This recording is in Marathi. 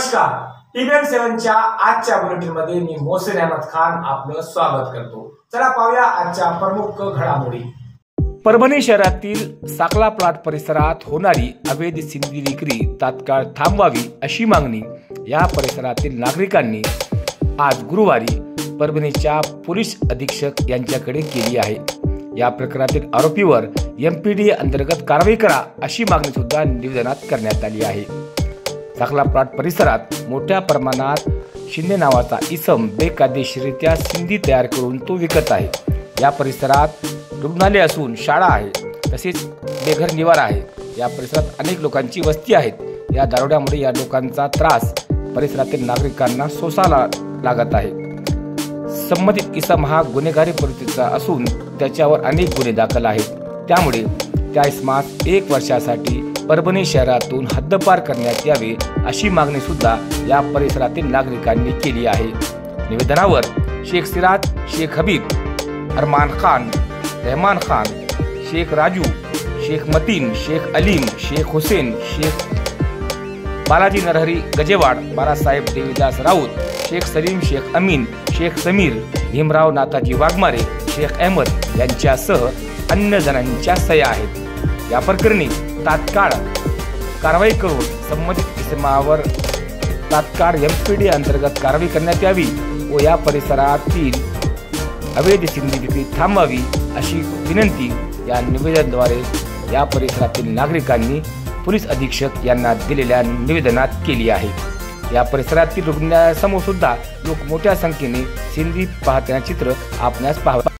नमस्कार, TVN 7 च्या आजच्या बुलेटिन मध्ये मी मोहसिन अहमद खान आपलं स्वागत करतो। चला पाहूया आजच्या प्रमुख घडामोडी। परभणी शहरातील साकला प्लॉट परिसरात होणारी अवैध सिंधी विक्री तात्काळ थांबवावी अशी मागणी या परिसरातील नागरिकांनी आज गुरुवारी परभणीच्या पोलीस अधीक्षक यांच्याकडे केली आहे। या प्रकरणातील आरोपीवर MPDA अंतर्गत कारवाई करा अशी मागणी सुद्धा निवेदनात करण्यात आली आहे। साकला प्लॉट परिसरात मोठ्या प्रमाणात शिंदे नावाचा इसम बेकायदेशीररित्या सिंधी तयार करून तो विकत आहे। या परिसरात रुग्णालय असून शाळा आहे, तसेच बेघर निवारा आहे। या परिसरात अनेक लोकांची वस्ती आहेत। या दारुड्यामुळे या लोकांचा त्रास परिसरातील नागरिकांना सोसायला लागत आहे। संबंधित इसम हा गुन्हेगारी प्रवृत्तीचा असून त्याच्यावर अनेक गुन्हे दाखल आहेत। त्यामुळे त्या इसमास 1 वर्षासाठी परभणी शहरातून हद्दपार करण्यात यावे अशी मागणी सुद्धा या परिसरातील नागरिकांनी केली आहे। निवेदनावर शेख सिराज, शेख हबीब, अरमान खान, रहमान खान, शेख राजू, शेख मतीन, शेख अलीम, शेख हुसेन, शेख बालाजी नरहरी गजेवाड, बाळासाहेब देवीदास राऊत, शेख सलीम, शेख अमीन, शेख समीर, भीमराव नाथाजी वाघमारे, शेख अहमद यांच्यासह अन्य जणांच्या सह्या आहेत। या प्रकरणी तात्काळ कारवाई करून संबंधित इसमावर तात्काळ MPDA अंतर्गत कारवाई करण्यात यावी व या परिसरातील अवैध सिंधी विक्री थांबवावी अशी विनंती या निवेदनाद्वारे या परिसरातील नागरिकांनी पोलीस अधीक्षक यांना दिलेल्या निवेदनात केली आहे। या परिसरातील रुग्णालयासमोर सुद्धा लोक मोठ्या संख्येने सिंधी पाहत्यांचे चित्र आपणास पाहावे